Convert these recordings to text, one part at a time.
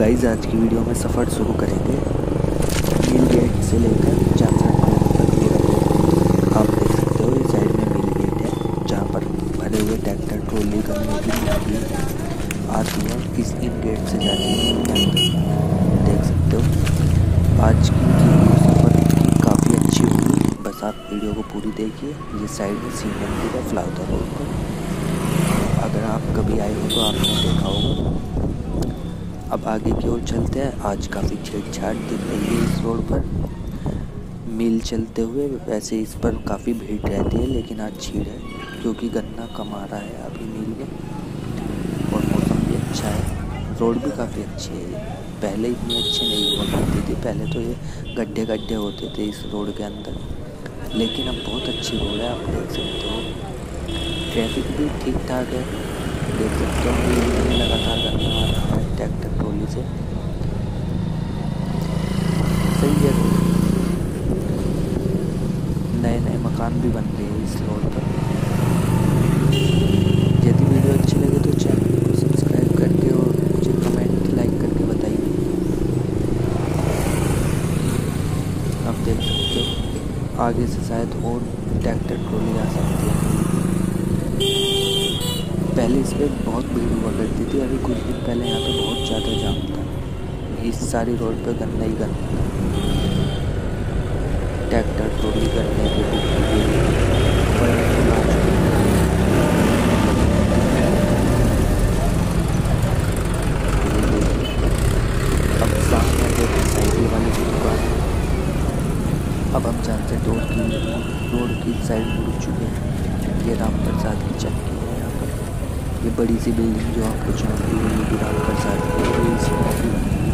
Guys आज की video में सफ़र शुरू करेंगे मिल गेट से लेकर जानसर तक मेरा रोड। आप देख सकते हो ये साइड में मिल गेट है जहाँ पर भरे हुए ट्रैक्टर ट्रॉली गन्ने की मंडी आती है, इस इन गेट से जाती है अंदर। देख सकते हो आज की वीडियो सफ़र की काफ़ी अच्छी होगी, बस आप वीडियो को पूरी देखिए। ये साइड में सी मंडी है फ्लाउदा रोड पर, अगर आप कभी आए हो तो आपने देखा होगा। अब आगे की ओर चलते हैं। आज काफ़ी छेड़छाड़ दिख रही है इस रोड पर मिल चलते हुए। वैसे इस पर काफ़ी भीड़ रहती है लेकिन आज छीड़ है क्योंकि गन्ना कम आ रहा है अभी मिल में और मौसम भी अच्छा है। रोड भी काफ़ी अच्छी है, पहले इतनी अच्छी नहीं हुआ करती थी। पहले तो ये गड्ढे गड्ढे होते थे इस रोड के अंदर, लेकिन अब बहुत अच्छी रोड है। आप देख सकते हो ट्रैफिक भी ठीक ठाक है। देख सकते हो मिल में लगातार गन्ना आ रहा है ट्रैक्टर ट्रॉली से, सही है। नए नए मकान भी बन रहे हैं इस रोड पर। यदि वीडियो अच्छी लगे तो चैनल को सब्सक्राइब करके और मुझे कमेंट लाइक करके बताइए। आप देख सकते हो आगे से शायद और ट्रैक्टर ट्रॉली आ सकती है। पहले इस पर बहुत भीड़ हुआ करती थी, अभी कुछ दिन पहले यहाँ पे बहुत ज़्यादा जाम था। इस सारी रोड पे गन्ना ही गन्ना था, ट्रैक्टर ट्रॉली गन्ने के अब सामने देखिए साइकिल वाली की दुकान है। अब हम जानते हैं रोड की साइड मुड़ चुके हैं। ये राम प्रसाद की चक्की है। यहाँ पर ये बड़ी सी बिल्डिंग जो आपको चौंक रही है ये भी राम प्रसाद की है, इसमें अभी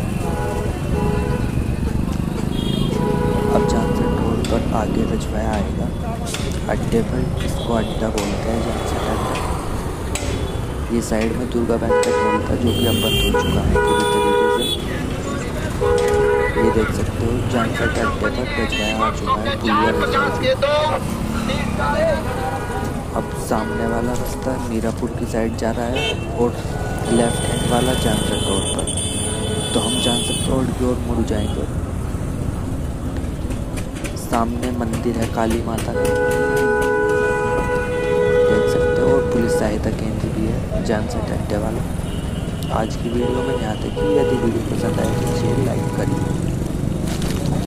अब जानसर रोड पर आगे रजवाया आएगा अड्डे पर, इसको अड्डा बोलते हैं जानसर अड्डा। ये साइड में दुर्गा बैंक का टोल था जो कि अब बंद हो चुका है पूरी तरीके से। ये देख सकते हो जानसर के अड्डे पर रजवाया आ चुका है पुलिया। अब सामने वाला रास्ता मीरापुर की साइड जा रहा है और लेफ्ट हैंड वाला जानसर रोड पर, तो हम जानसर रोड की ओर मुड़ जाएंगे। सामने मंदिर है काली माता का, देख सकते हो, और पुलिस सहायता केंद्र भी है जानसर अड्डे वाला। आज की वीडियो में यहाँ तक ही। यदि वीडियो पसंद आए तो शेयर लाइक करिए।